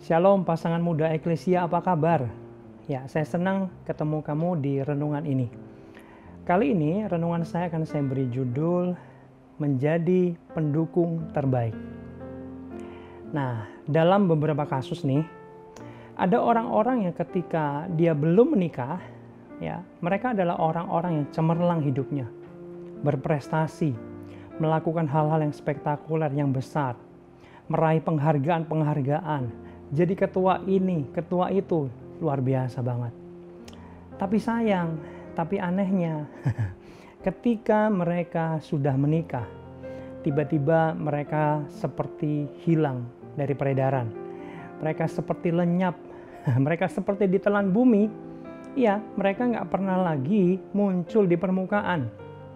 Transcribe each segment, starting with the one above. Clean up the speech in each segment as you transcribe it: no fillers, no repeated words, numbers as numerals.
Shalom pasangan muda Eklesia, apa kabar? Ya, saya senang ketemu kamu di renungan ini. Kali ini renungan saya akan saya beri judul Menjadi Pendukung Terbaik. Nah, dalam beberapa kasus nih, ada orang-orang yang ketika dia belum menikah, ya, mereka adalah orang-orang yang cemerlang hidupnya, berprestasi, melakukan hal-hal yang spektakuler, yang besar, meraih penghargaan-penghargaan, jadi ketua ini, ketua itu, luar biasa banget. Tapi sayang, tapi anehnya, ketika mereka sudah menikah, tiba-tiba mereka seperti hilang dari peredaran. Mereka seperti lenyap, mereka seperti ditelan bumi. Ya, mereka nggak pernah lagi muncul di permukaan.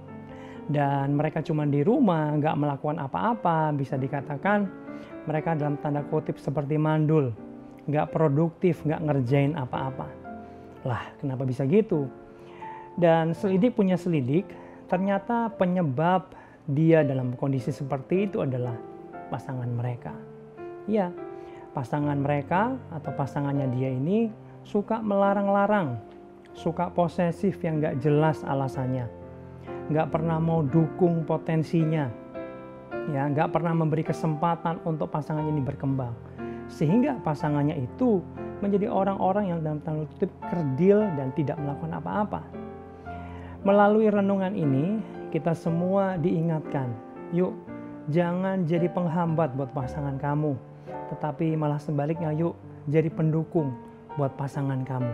Dan mereka cuma di rumah, nggak melakukan apa-apa, bisa dikatakan mereka dalam tanda kutip seperti mandul, nggak produktif, nggak ngerjain apa-apa. Lah, kenapa bisa gitu? Dan selidik punya selidik, ternyata penyebab dia dalam kondisi seperti itu adalah pasangan mereka. Ya, pasangan mereka atau pasangannya dia ini suka melarang-larang, suka posesif yang nggak jelas alasannya, nggak pernah mau dukung potensinya, ya, nggak pernah memberi kesempatan untuk pasangannya ini berkembang, sehingga pasangannya itu menjadi orang-orang yang dalam tanda kutip kerdil dan tidak melakukan apa-apa. Melalui renungan ini kita semua diingatkan, yuk jangan jadi penghambat buat pasangan kamu, tetapi malah sebaliknya yuk jadi pendukung buat pasangan kamu.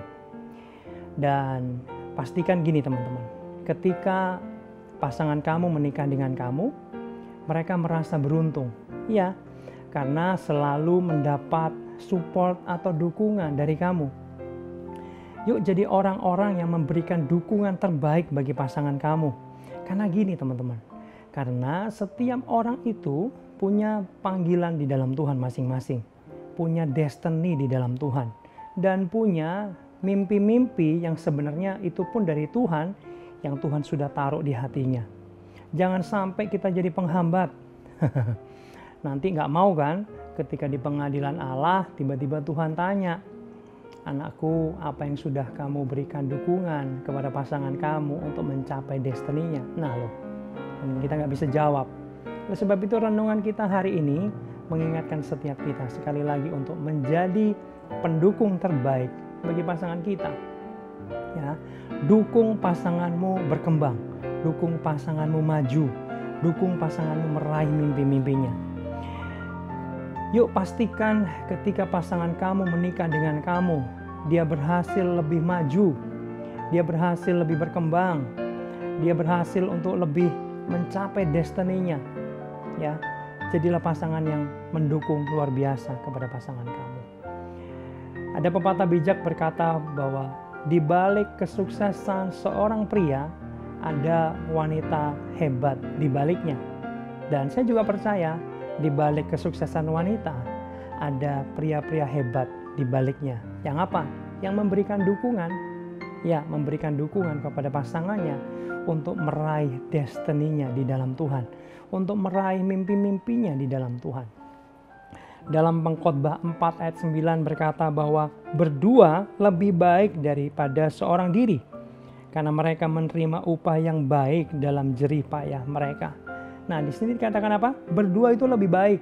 Dan pastikan gini teman-teman, ketika pasangan kamu menikah dengan kamu, mereka merasa beruntung, ya, karena selalu mendapat support atau dukungan dari kamu. Yuk jadi orang-orang yang memberikan dukungan terbaik bagi pasangan kamu. Karena gini teman-teman, karena setiap orang itu punya panggilan di dalam Tuhan masing-masing, punya destiny di dalam Tuhan, dan punya mimpi-mimpi yang sebenarnya itu pun dari Tuhan, yang Tuhan sudah taruh di hatinya. Jangan sampai kita jadi penghambat. Nanti nggak mau kan ketika di pengadilan Allah tiba-tiba Tuhan tanya, anakku, apa yang sudah kamu berikan dukungan kepada pasangan kamu untuk mencapai destininya? Nah loh, kita nggak bisa jawab. Oleh sebab itu renungan kita hari ini mengingatkan setiap kita sekali lagi untuk menjadi pendukung terbaik bagi pasangan kita. Ya, dukung pasanganmu berkembang, dukung pasanganmu maju, dukung pasanganmu meraih mimpi-mimpinya. Yuk pastikan ketika pasangan kamu menikah dengan kamu, dia berhasil lebih maju, dia berhasil lebih berkembang, dia berhasil untuk lebih mencapai destininya. Ya, jadilah pasangan yang mendukung luar biasa kepada pasangan kamu. Ada pepatah bijak berkata bahwa di balik kesuksesan seorang pria ada wanita hebat di baliknya. Dan saya juga percaya di balik kesuksesan wanita ada pria-pria hebat di baliknya. Yang apa? Yang memberikan dukungan, ya, memberikan dukungan kepada pasangannya untuk meraih destininya di dalam Tuhan, untuk meraih mimpi-mimpinya di dalam Tuhan. Dalam Pengkhotbah 4 ayat 9 berkata bahwa berdua lebih baik daripada seorang diri, karena mereka menerima upah yang baik dalam jerih payah mereka. Nah, di sini dikatakan apa? Berdua itu lebih baik.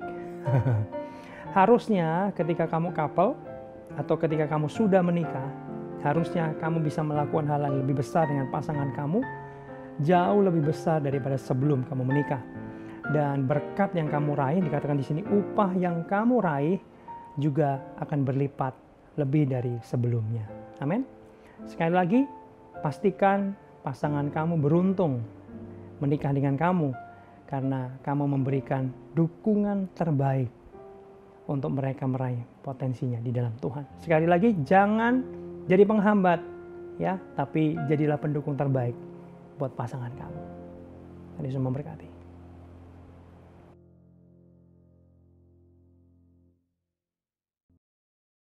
Harusnya ketika kamu couple atau ketika kamu sudah menikah, harusnya kamu bisa melakukan hal yang lebih besar dengan pasangan kamu, jauh lebih besar daripada sebelum kamu menikah. Dan berkat yang kamu raih, dikatakan di sini upah yang kamu raih juga akan berlipat lebih dari sebelumnya. Amin. Sekali lagi, pastikan pasangan kamu beruntung menikah dengan kamu karena kamu memberikan dukungan terbaik untuk mereka meraih potensinya di dalam Tuhan. Sekali lagi, jangan jadi penghambat, ya, tapi jadilah pendukung terbaik buat pasangan kamu. Tuhan Yesus memberkati.